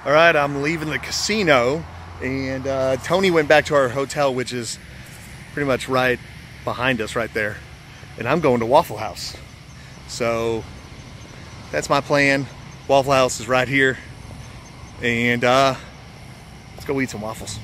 All right, I'm leaving the casino, and Tony went back to our hotel, which is pretty much right behind us right there. And I'm going to Waffle House. So that's my plan. Waffle House is right here. And let's go eat some waffles.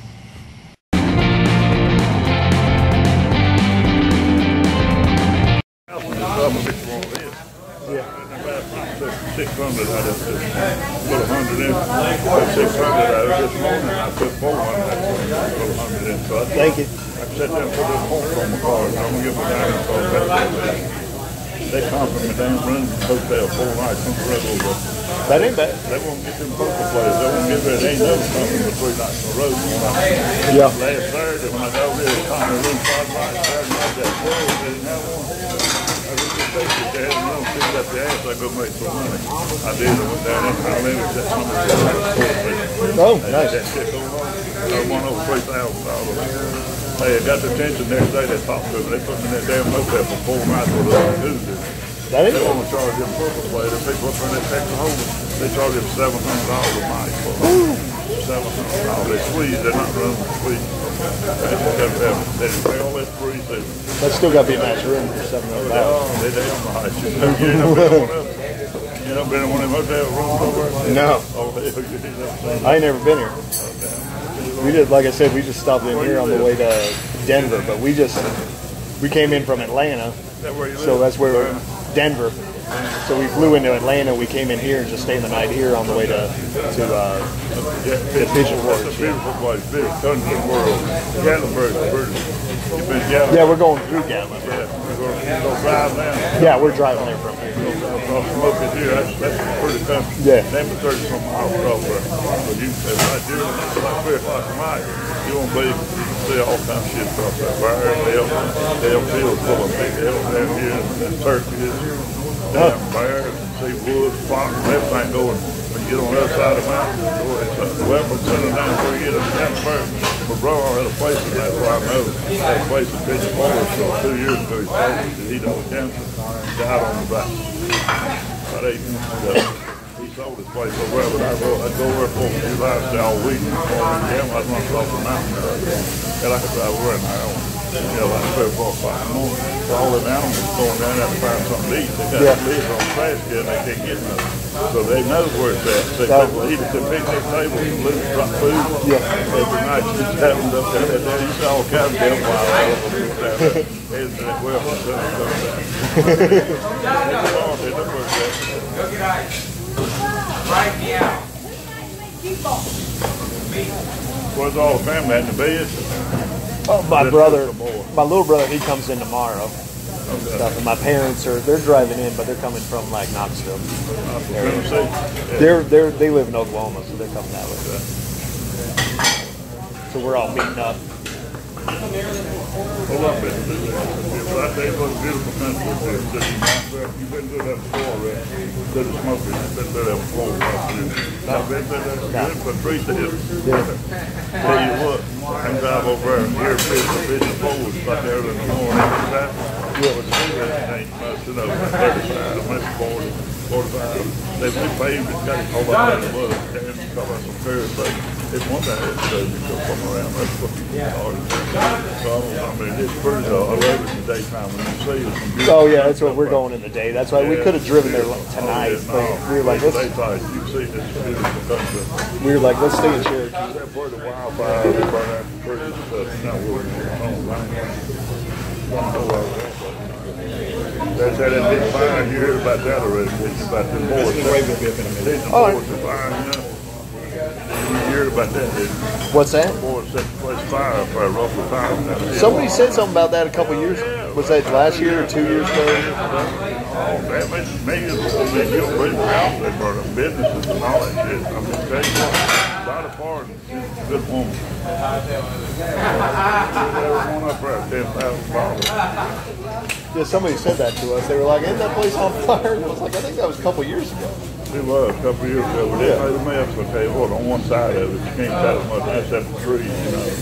Yeah. 600 out of this. Put 100 in. Put 600 out of this morning. I put 400 out. Put 100 in. So thank you. I set them for this phone on my car. So I'm gonna give them a diamond call back. They come from the damn room hotel 4 nights on the road. That ain't bad. They won't get them poker players. They won't get rid of. They ain't never come from the 3 nights on the road. Yeah. Last Saturday when I got over there, come in the room 5 nights. Saturday night that 12, they didn't have one. I was just thinking they had no picked up the ass, I go make some money. I did. I went down there, I landed that number. Oh, nice. That shit going on. I won over $3,000. Hey, I got the attention next day, they talked to me. They put me in that damn hotel for 4 nights with a Tuesday. That ain't they want to charge them poker players. They people up in that Texas Hold'em, they charge them $700 a night for $700. They squeeze, they're not running the squeeze. They pay all that free too. That's still got to be a nice room for $700. They damn nice. You know, been in one of them hotel rooms over there? No. Oh, I ain't never been here. We just, like I said, we just stopped in here on the way to Denver, but we came in from Atlanta, so that's where Denver. So we flew into Atlanta. We came in here and just stayed the night here on the way to Pigeon Forge. It's a beautiful place, big country world. Gatlinburg, you've been Gatlinburg? Yeah, we're going through Gatlinburg. Yeah, we're going to drive now. Yeah, we're driving there from here. Smoke it here. That's pretty country. Yeah. Name of 30-some miles off there. But you say right there, it's like 3 o'clock at night. You won't believe you see all kinds of shit across that fire. They'll field full of big elk down here and turkeys. Damn bears, see woods, fox, everything going. When you get on the other side of the mountain, it's a weapon center down where you get up down the bird. My brother had a place in that where I know. Had a place in Pigeon Forge, so 2 years ago he told me that he died cancer. He died on the back. About 8 months ago. He sold his place over there, but I'd go over there for a few lives all week. I'd run across the mountain. And I could drive over an hour. Yeah, like 3 or 4 o'clock in the morning. So all them animals going down there to find something to eat. They got lids on the trash can, they can't get nothing. So they know where it's at. So they eat at the picnic table and loot, drop food. Yeah. Every night you just happened up there. You saw all kinds of damn wild animals down there. Heading to that welfare center and coming down. They know where it's at. Right now. Where's all the family at the bed? Oh, my little brother, he comes in tomorrow. Stuff. And my parents they're driving in, but they're coming from like Knoxville. Tennessee. They live in Oklahoma, so they're coming that way. So we're all meeting up. I tell you what a beautiful country it is. You've been through that before already. To the smokers, you've been through that before. I've been through that for 3 days. Tell you what, I can drive over there and hear Pigeon Forge like early in the morning. Yeah, but the cigarette ain't much, 35, maybe 45. They paved it, got it all up in the mud, and got like some curves, but it's one thing that says you go from around, that's what you call it. So, I mean, it's pretty, I love it in the daytime when you see it. Oh yeah, that's what we're going in the day. That's why we could have driven there tonight, but we were like, let's stay in Cherokee. That's where the wildfire, they burn out the trees and stuff, not where There's that big fire, you heard about that already, it's about the boards. You heard about that, didn't you? What's that? The boards set the place fire for a Ruffle House. Somebody said something about that a couple years ago. Was that last year or 2 years ago? Oh, that makes millions of them. You'll bring them out, they burn up businesses and all that shit. I'm just telling you, a lot of pardon. Good woman. One up there, $10,000. Yeah, somebody said that to us. They were like, isn't that place on fire? And I was like, I think that was a couple years ago. It was a couple years ago. We didn't know the mess. I'll tell you what, on one side of it, you can't tell as much as that the trees, you know.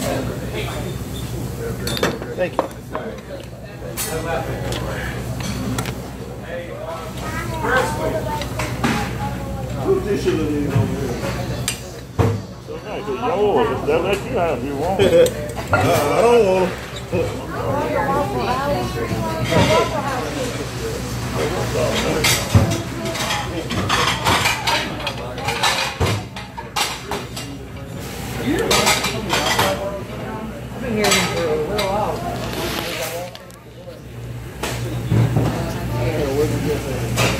Thank you. make it yours. They'll let you have if you want it. I don't want I've been hearing him for a little while.